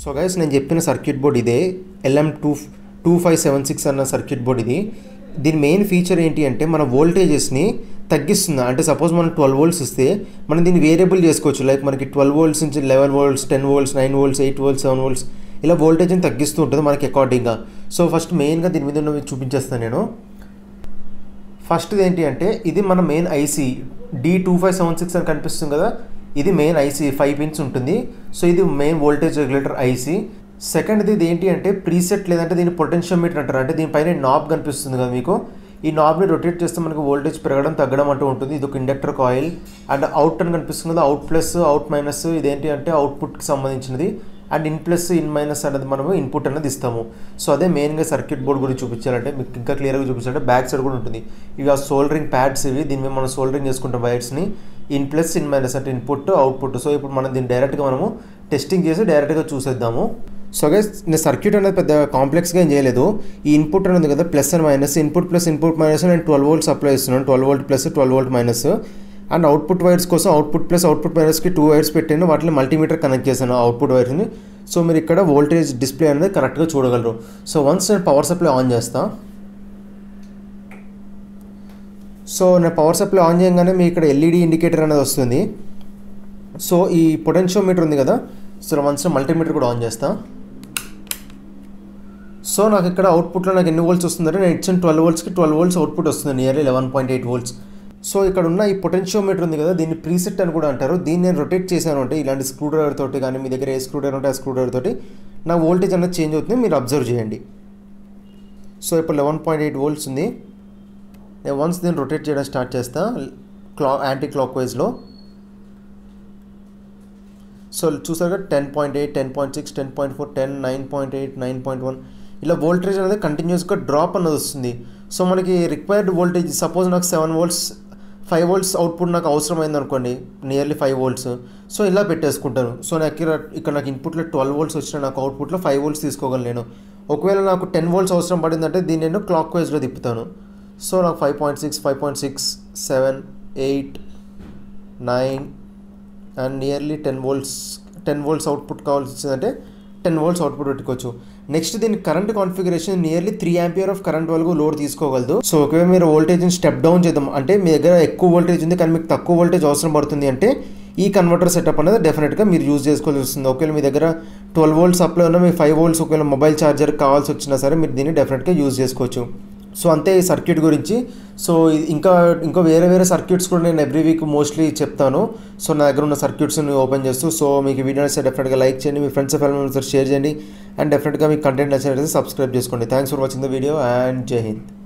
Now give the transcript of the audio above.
So guys నేను చెప్పిన circuit board ఇదే LM2596 అన్న సర్క్యూట్ బోర్డ్ ఇది. దీని మెయిన్ ఫీచర్ ఏంటి అంటే మన వోల్టేజెస్ని తగ్గిస్తుంది. అంటే సపోజ్ మనం 12 వోల్ట్స్ ఇస్తే మనం దీన్ని వేరియబుల్ చేసుకోవచ్చు. లైక్ మనకి 12 వోల్ట్స్ నుంచి 11 volts 10 volts 9 volts 8 volts 7 volts ఇలా వోల్టేజ్ని తగ్గిస్తూ ఉంటుంది మనకి అకార్డింగ్గా. సో ఫస్ట్ మెయిన్గా దీని మీద ఉన్నవి చూపించేస్తాను నేను. ఫస్ట్ది ఏంటి అంటే ఇది మన మెయిన్ ఐసీ D2576 అని కనిపిస్తుంది కదా, ఇది మెయిన్ ఐసీ 5 పిన్స్ ఉంటుంది. సో ఇది మెయిన్ వోల్టేజ్ రెగ్యులేటర్ ఐసీ. సెకండ్ది ఇది ఏంటి అంటే ప్రీసెట్ లేదంటే దీన్ని పొటెన్షియోమీటర్ అంటారు. అంటే దీనిపైన నాబ్ కనిపిస్తుంది కదా మీకు, ఈ నాబ్ని రొటేట్ చేస్తే మనకు వోల్టేజ్ పెరగడం తగ్గడం అంటూ ఉంటుంది. ఇది ఒక ఇండక్టర్ కాయిల్. అండ్ అవుట్ అని కనిపిస్తుంది కదా, అవుట్ ప్లస్ అవుట్ మైనస్ ఇదేంటి అంటే అవుట్పుట్కి సంబంధించినది. And in plus in minus అనేది మనము ఇన్పుట్ అనేది ఇస్తాము. సో అదే మెయిన్గా సర్క్యూట్ బోర్డ్ గురించి చూపించాలంటే మీకు ఇంకా క్లియర్గా చూపించాలంటే బ్యాక్ సైడ్ కూడా ఉంటుంది. ఇవి ఆ సోల్డరింగ్ ప్యాడ్స్ ఇవి, దీని మీద మనం సోల్డరింగ్ చేసుకుంటాం వైర్స్ని. ఇన్ ప్లస్ ఇన్ మైనస్ అంటే ఇన్పుట్ అవుట్పుట్. సో ఇప్పుడు మనం దీన్ని డైరెక్ట్గా మనము టెస్టింగ్ చేసి డైరెక్ట్గా చూసేద్దాము. సో గైస్ నేను సర్క్యూట్ అనేది పెద్ద కాంప్లెక్స్గా ఏం చేయలేదు. ఈ ఇన్పుట్ అనేది కదా plus and minus, input plus input minus నేను 12 వోల్ట్స్ అప్లై చేస్తున్నాను. 12 volt plus 12 volt minus. And output wires కోసం అవుట్పుట్ ప్లస్ అవుట్పుట్ మైనస్కి 2 వైర్స్ పెట్టాను, వాటిని మల్టీమీటర్ కనెక్ట్ చేశాను అవుట్పుట్ వైర్స్ని. సో మీరు ఇక్కడ వోల్టేజ్ డిస్ప్లే అనేది కరెక్ట్గా చూడగలరు. సో వన్స్ నేను పవర్ సప్లై ఆన్ చేస్తాను. సో నేను పవర్ సప్లై ఆన్ చేయగానే మీ ఇక్కడ ఎల్ఈడి ఇండికేటర్ అనేది వస్తుంది. సో ఈ పొటెన్షియోమీటర్ ఉంది కదా, సో వన్స్ మల్టీమీటర్ కూడా ఆన్ చేస్తాను. సో నాకు ఇక్కడ అవుట్పుట్లో నాకు ఎన్ని వోల్ట్స్ వస్తుందంటే నేను ఇచ్చిన 12 వోల్ట్స్కి 12 వోల్ట్స్ అవుట్పుట్ వస్తుంది, నియర్లీ 11.8 వోల్ట్స్. సో ఇక్కడ ఉన్న ఈ పొటెన్షియోమీటర్ ఉంది కదా, దీన్ని ప్రీసెట్ అని కూడా అంటారు. దీన్ని నేను రొటేట్ చేశాను అంటే ఇలాంటి స్క్రూ డ్రైవర్ తోటి కానీ మీ దగ్గర ఏ స్క్రూ డ్రైవర్ ఉంటే ఆ స్క్రూ డ్రైవర్ తోటి నా వోల్టేజ్ అనేది చేంజ్ అవుతుంది, మీరు అబ్జర్వ్ చేయండి. సో ఇప్పుడు 11.8 వోల్ట్స్ ఉంది. నేను వన్స్ దీన్ని రొటేట్ చేయడం స్టార్ట్ చేస్తా యాంటీ క్లాక్ వైజ్లో. సో చూసారుగా 10.8 10.6 10.4 10 9.8 9.1 ఇలా వోల్టేజ్ అనేది కంటిన్యూస్గా డ్రాప్ అన్నది వస్తుంది. సో మనకి రిక్వైర్డ్ వోల్టేజ్ సపోజ్ నాకు 7 వోల్ట్స్ 5 వోల్ట్స్ అవుట్పుట్ నాకు అవసరమైంది అనుకోండి, నియర్లీ 5 వోల్ట్స్. సో ఇలా పెట్టేసుకుంటాను. సో నాకు ఇక్కడ నాకు ఇన్పుట్లో 12 వోల్ట్స్ వచ్చిన నాకు అవుట్పుట్లో 5 వోల్ట్స్ తీసుకోగలను నేను. ఒకవేళ నాకు 10 వోల్ట్స్ అవసరం పడిందంటే దీన్ని నేను క్లాక్ వైజ్లో తిప్పుతాను. సో నాకు 5.6 5.6 7 8 9 అండ్ నియర్లీ 10 వోల్ట్స్ అవుట్పుట్ కావాల్సి వచ్చిందంటే 10 వోల్ట్స్ అవుట్పుట్ పెట్టుకోవచ్చు. నెక్స్ట్ దీని current configuration nearly 3 ampere of current వరకు లోడ్ తీసుకోగలదు. సో ఒకవేళ మీరు వోల్టేజ్ని స్టెప్ డౌన్ చేద్దాం అంటే మీ దగ్గర ఎక్కువ వోల్టేజ్ ఉంది కానీ మీకు తక్కువ వోల్టేజ్ అవసరం పడుతుంది అంటే ఈ కన్వర్టర్ సెటప్ అనేది డెఫినెట్గా మీరు యూజ్ చేసుకోవాల్సి వస్తుంది. ఒకవేళ మీ దగ్గర 12 వోల్ట్స్ సప్లై ఉన్నా మీ 5 వోల్ట్స్ ఒకవేళ మొబైల్ ఛార్జర్ కావాల్సి వచ్చినా సరే మీరు దీన్ని డెఫినెట్గా యూజ్ చేసుకోవచ్చు. సో అంతే ఈ సర్క్యూట్ గురించి. సో ఇంకా వేరే సర్క్యూట్స్ కూడా నేను ఎవ్రీ వీక్ మోస్ట్లీ చెప్తాను. సో నా దగ్గర ఉన్న సర్క్యూట్స్ని ఓపెన్ చేస్తూ. సో మీకు వీడియో నచ్చితే డెఫినెట్గా లైక్ చేయండి, మీ ఫ్రెండ్స్ ఫ్యామిలీ మెంబర్స్ షేర్ చేయండి, అండ్ డెఫినెట్గా మీకు కంటెంట్ నచ్చినట్లయితే సబ్స్క్రైబ్ చేసుకోండి. Thanks for watching the video and Jai Hind.